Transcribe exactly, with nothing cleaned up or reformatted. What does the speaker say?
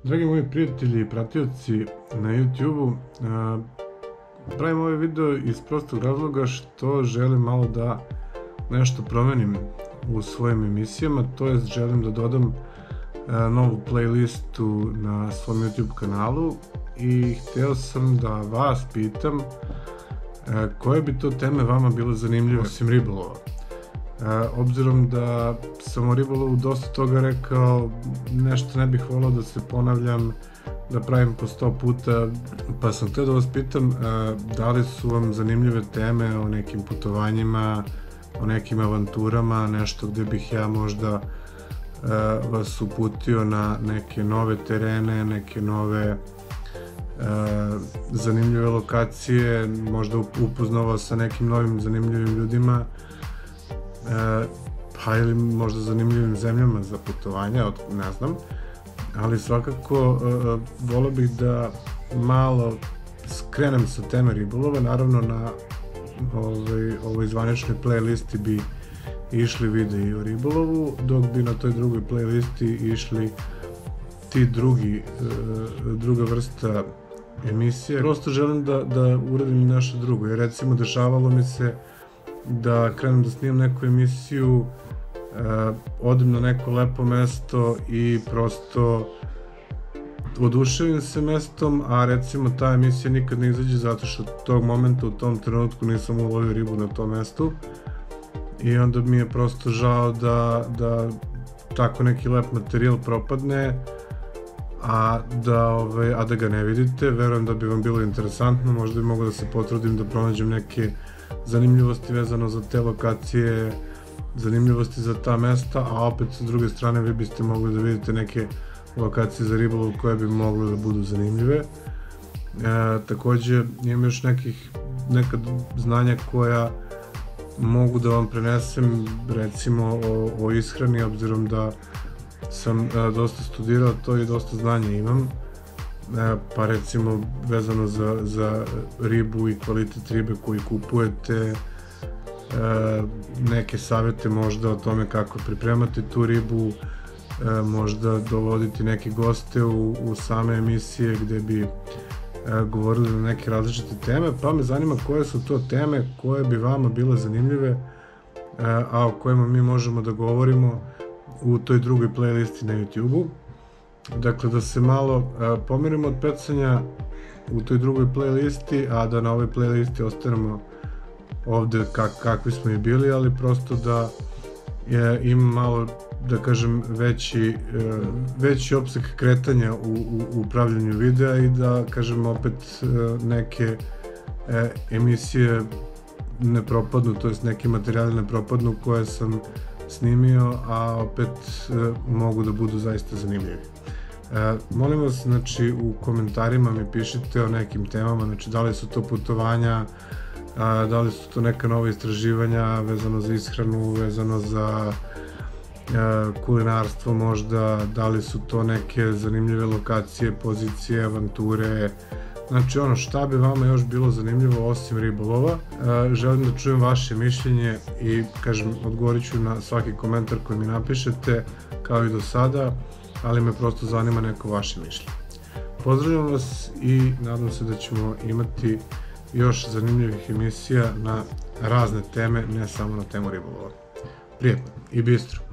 Dragi moji prijatelji i pratioci na YouTube-u, pravim ovaj video iz prostog razloga što želim malo da nešto promenim u svojim emisijama, to jest želim da dodam novu playlistu na svom YouTube kanalu i hteo sam da vas pitam koje bi to teme vama bile zanimljive osim ribolova. Obzirom da sam o ribolovu dosta toga rekao, nešto ne bih volao da se ponavljam, da pravim po sto puta, pa sam hteo da vas pitam da li su vam zanimljive teme o nekim putovanjima, o nekim avanturama, nešto gde bih ja možda vas uputio na neke nove terene, neke nove zanimljive lokacije, možda upoznao vas sa nekim novim zanimljivim ljudima, pa ili možda zanimljivim zemljama za putovanje, ne znam, ali svakako volio bih da malo skrenem sa teme ribolova. Naravno na ovoj zvaničnoj playlisti bi išli videi o ribolovu, dok bi na toj drugoj playlisti išli ti drugi, druga vrsta emisije. Prosto želim da uradim nešto drugo, jer recimo dešavalo mi se da krenem da snimam neku emisiju, odem na neko lepo mesto i prosto oduševim se mestom, a recimo ta emisija nikad ne izađe zato što tog momenta, u tom trenutku nisam ulovio ribu na tom mestu i onda mi je prosto žao da tako neki lep materijal propadne, a da ga ne vidite. Verujem da bi vam bilo interesantno, možda bi mogao da se potrudim da pronađem neke zanimljivosti vezano za te lokacije, zanimljivosti za ta mesta, a opet sa druge strane vi biste mogli da vidite neke lokacije za ribolov koje bi mogle da budu zanimljive. Takođe imam još neka znanja koja mogu da vam prenesem, recimo o ishrani, obzirom da sam dosta studirao to i dosta znanja imam, pa recimo vezano za ribu i kvalitet ribe koju kupujete, neke savete možda o tome kako pripremati tu ribu, možda dovoditi neke goste u same emisije gde bi govorili na neke različite teme, pa me zanima koje su to teme koje bi vama bile zanimljive, a o kojima mi možemo da govorimo u toj drugoj playlisti na YouTube-u. Dakle, da se malo pomerimo od pecanja u toj drugoj playlisti, a da na ovoj playlisti ostanemo ovde kakvi smo i bili, ali prosto da imam malo, da kažem, veći opseg kretanja u pravljenju videa i da, kažem, opet neke emisije ne propadnu, to jest neki materijali ne propadnu koje sam snimio, a opet mogu da budu zaista zanimljivi. Molim vas, znači, u komentarima mi pišite o nekim temama, znači da li su to putovanja, da li su to neka nova istraživanja vezano za ishranu, vezano za kulinarstvo možda, da li su to neke zanimljive lokacije, pozicije, avanture, znači ono šta bi vama još bilo zanimljivo osim ribolova. Želim da čujem vaše mišljenje i, kažem, odgovorit ću na svaki komentar koji mi napišete, kao i do sada, ali me prosto zanima neko vaše mišljenje. Pozdravljam vas i nadam se da ćemo imati još zanimljivih emisija na razne teme, ne samo na temu ribolova. Prijetno i bistro!